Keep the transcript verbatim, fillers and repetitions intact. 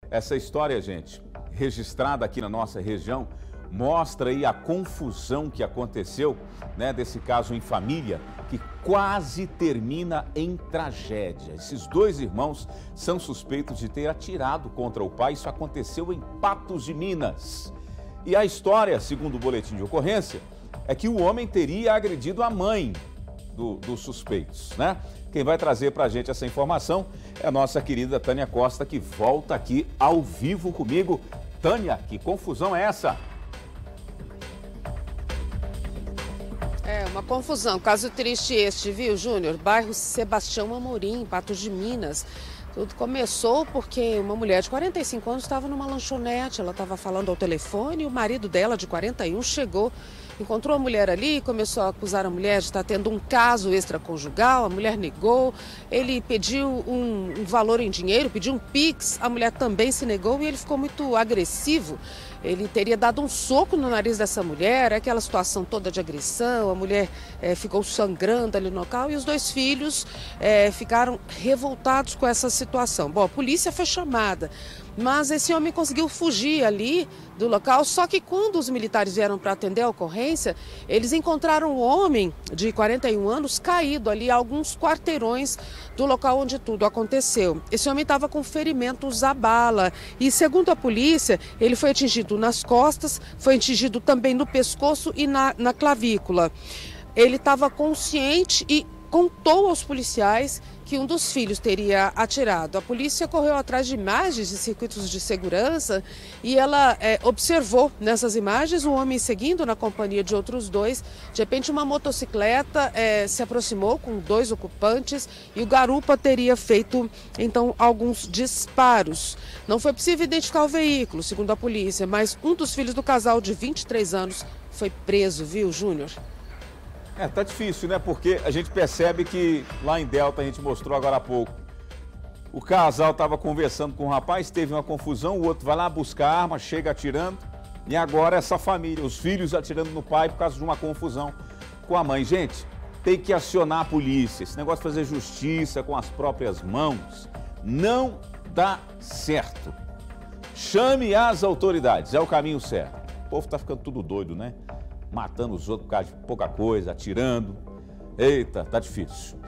Essa história, gente, registrada aqui na nossa região, mostra aí a confusão que aconteceu, né, desse caso em família, que quase termina em tragédia. Esses dois irmãos são suspeitos de ter atirado contra o pai. Isso aconteceu em Patos de Minas. E a história, segundo o boletim de ocorrência, é que o homem teria agredido a mãe do, dos suspeitos, né? Quem vai trazer pra gente essa informação é a nossa querida Tânia Costa, que volta aqui ao vivo comigo. Tânia, que confusão é essa? É uma confusão, caso triste este, viu, Júnior? Bairro Sebastião Amorim, Patos de Minas. Tudo começou porque uma mulher de quarenta e cinco anos estava numa lanchonete, ela estava falando ao telefone e o marido dela, de quarenta e um, chegou, encontrou a mulher ali, começou a acusar a mulher de estar tendo um caso extraconjugal, a mulher negou, ele pediu um, um valor em dinheiro, pediu um Pix, a mulher também se negou e ele ficou muito agressivo. Ele teria dado um soco no nariz dessa mulher, aquela situação toda de agressão, a mulher é, ficou sangrando ali no local e os dois filhos é, ficaram revoltados com essa situação. Bom, a polícia foi chamada, mas esse homem conseguiu fugir ali do local, só que quando os militares vieram para atender a ocorrência, eles encontraram o homem de quarenta e um anos caído ali a alguns quarteirões do local onde tudo aconteceu. Esse homem estava com ferimentos à bala e, segundo a polícia, ele foi atingido nas costas, foi atingido também no pescoço e na, na clavícula. Ele estava consciente e contou aos policiais que um dos filhos teria atirado. A polícia correu atrás de imagens de circuitos de segurança e ela é, observou nessas imagens o homem seguindo na companhia de outros dois. De repente, uma motocicleta é, se aproximou com dois ocupantes e o garupa teria feito, então, alguns disparos. Não foi possível identificar o veículo, segundo a polícia, mas um dos filhos do casal de vinte e três anos foi preso, viu, Júnior? É, tá difícil, né? Porque a gente percebe que lá em Delta, a gente mostrou agora há pouco, o casal estava conversando com o rapaz, teve uma confusão, o outro vai lá buscar a arma, chega atirando, e agora essa família, os filhos atirando no pai por causa de uma confusão com a mãe. Gente, tem que acionar a polícia. Esse negócio de fazer justiça com as próprias mãos não dá certo. Chame as autoridades, é o caminho certo. O povo tá ficando tudo doido, né? Matando os outros por causa de pouca coisa, atirando. Eita, tá difícil.